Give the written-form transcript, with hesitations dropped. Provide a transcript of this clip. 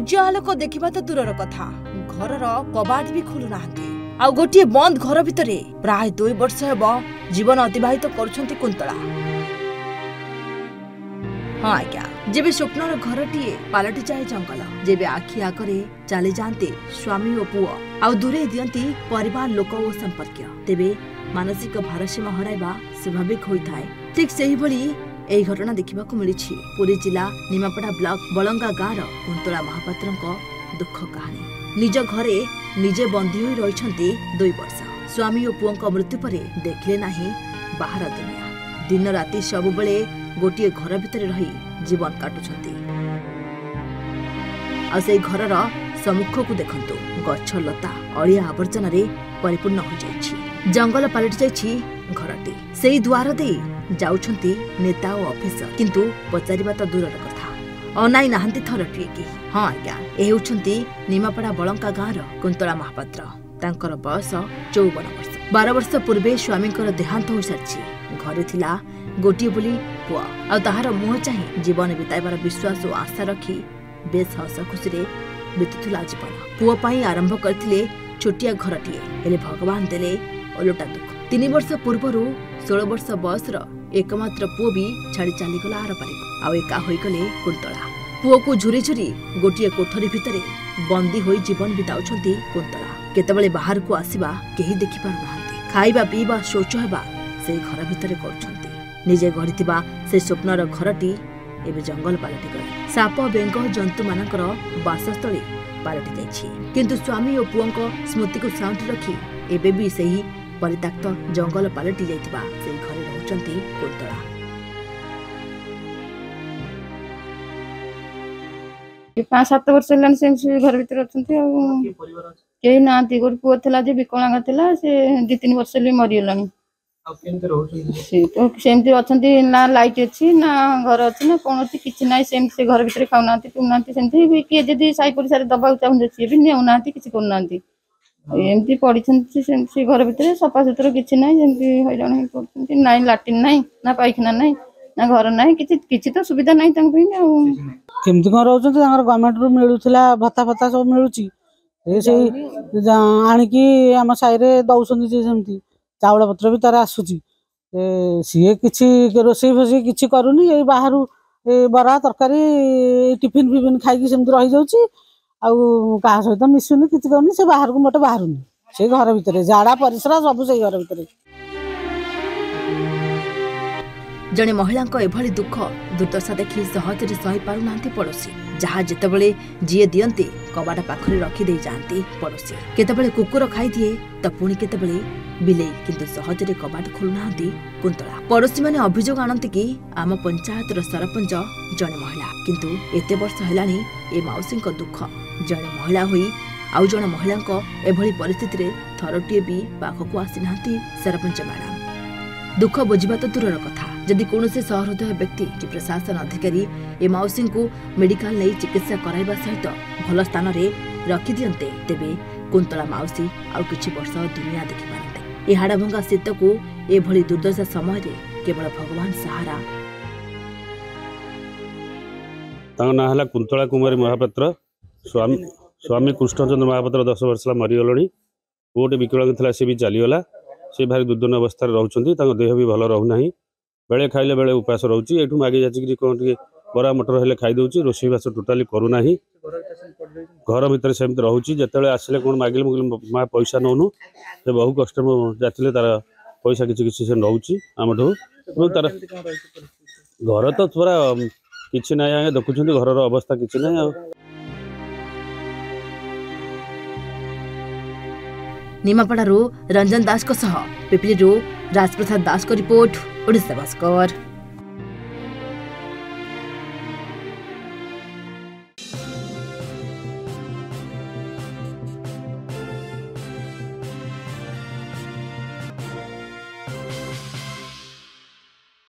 सूर्य आलोक देखा तो दूरर कथा घर कबाट भी खोलु नाहंती आ गोटे बंद घर भितर प्राय 2 वर्ष हेब जीवन अतिबाहित करुछंती कुंतला। हाँ आज्ञा जेबे स्वप्नर घरटीए पालटि जाए जंगल, जेबे आखि आगरे चली जाते स्वामी और पुओ आ दूरे दियंती परिवार लोक और संपर्क, तेबे मानसिक भारसाम्य हराइबा स्वाभाविक होता है। ठीक से भली एही घटना देखा मिली पुरी जिला निमापड़ा ब्लॉक बलंगा गाँव कुंतला महापात्र दुख कहानी। निज घरे निजे बंदी होई रहिछंती 2 वर्ष। स्वामी और पुओं मृत्यु पर देखले नाही बाहर दुनिया। दिन राति सब बेले गोटे घर भितर रही जीवन काटुछंती। आ से घरर सम्मुख को देखंतु गछ लता अलिया आवर्जन परिपूर्ण हो जाइछि। जंगल पलटि जाइछि घरटी। सेही द्वार दे जाउछंती नेता और ऑफिसर, किंतु पचारिबा तो दूरर कथा अनाई नाहंती थरटिए कि। हाँ आज्ञा ए होउछंती निमापड़ा बलंका गाँव कुंतला महापात्र। तांकर बयस 54 वर्ष। 12 वर्ष पूर्वे स्वामींकर देहांत हो सारिछि। घरे थिला गोटिए बोली पुआ आ ताहार मुह चाहि जीवन बिताइबार विश्वास और आशा रखी बेस हस खुशी बीतुला जीवन। पुओ पाई आरंभ करथिले छोटिया घरटीए, हेले भगवान देले ओलटा दुख। 3 वर्ष पूर्वर 16 वर्ष बयसर एकमात्र पुओ भी छाड़ी चलीगला आर पारि आ एका होइगले कुंतला। पुओ को झुरी झुरी गोटिए कोठरी भितरे बंदी होई जीवन बिताउछंती कुंतला। केतबेले बाहर को आसीबा केही देखि पारु नाहंती। खाइबा पीबा शौच हेबा से घर भितरे करूछंती। निजे गढ़िथिबा से स्वप्नर घरटी एबे जंगल पालटि गले। साप बेंग जंतु मानकर बासस्थली पालटि जाइछि। किंतु स्वामी और पुओं स्मृति को साउंटी रखी एबे भी सही परित्यक्त जंगल पालटि जाइथिबा से घरे रहउछंती कुंतला। 5-7 वर्ष हेलान से घर भीतर अछंती। कई ना गोटे पुओ थिला जे विकलांग थिला, से 2-3 वर्ष ले मरिगलानी। तो सेमती अछंती ना लाइट अच्छी ना घर अच्छी ना कौन अच्छी किसी ना सेमती से घर भीतर खाऊना पीऊना सेमती किए जदि साई परिसार दबाक चाहूँ सी भी नेउना किसी करना एमती पड़ी सेमती घर भीतर सफा सुतरा किसी ना जमी हईराण ना लाट्रिन ना ना पाइखाना ना ना घर ना कि तो सुविधा ना कमी कौन रोच गवर्नमेंट रू मिलूला भत्ता फत्ता सब मिलूँ आणिकी आम साई दौरान सेमती चाउल पत्र भी तार आसूची। सी किसी रोसई फोसई किसी करूनी ये बाहर बरा तरकारी टिफिन फिफिन खाई सेमती रही जाऊँगी। आ सहित मिसुनी किसी करूनी से बाहर को मोटे बाहरुनी से घर भितर झाड़ा परिश्रा सब से घर भितर। जड़े महिला एभली दुख दुर्दशा देखि सहजरे सही पारु नांती पड़ोसी। जहाँ जितेबले जीए दियंती कबाट पाखरे रखी दे जाती पड़ोसी। केतेबले कुकुर खाई दिए तो पुणी केतेबले बिलेई, किंतु सहजरे कबाट खोलु नांती कुंतला। पड़ोसी माने अभियोग आनंती कि आम पंचायतर सरपंच जड़े महिला, किंतु एते वर्ष हेलानी ए माउसी दुख जड़े महिला होई आउ जड़े महिला एभली परिस्थिति रे थरटिए भी पाखकु आसी नांती सरपंच मैडम। दुख बुझा तो दूरर कथा जदि कौन से सहृदय व्यक्ति कि प्रशासन अधिकारी ए माउसी को मेडिकल नहीं चिकित्सा कराइबा सहित भल स्थान रे रखी दियंते, तेबे कुंतला माउसी आउ किछि वर्ष दुनिया देखि पारते। ए हाड़भंगा शीत को एभली दुर्दशा समय रे केवल भगवान सहारा। ना हला कुंतला कुमारी महापात्र। स्वामी कृष्णचंद्र महापात्र 10 वर्ष मरीगले। पुओटे विकलांग था सी भी चलीगला। से भारी दुर्दन अवस्था रोचे, देह भी भल रोना। बेले खाइले बेले उपास रोचे। ये मागे जाचिक कौन टे बरा मटर हेल्ले खाईदे। रोषेईबास टोटाली करूना। घर भितर सेमती रोचे। जिते आसिले कौन मागिले मुझे माँ पैसा नौनु से बहु कष्ट जाते तार पैसा किसी से नौ आम तार घर तो पूरा कि ना देखुं घर अवस्था कि ना। निमापड़ारू रंजन दास को सह पिपली राजप्रसाद दास को रिपोर्ट ओडिशा भास्कर।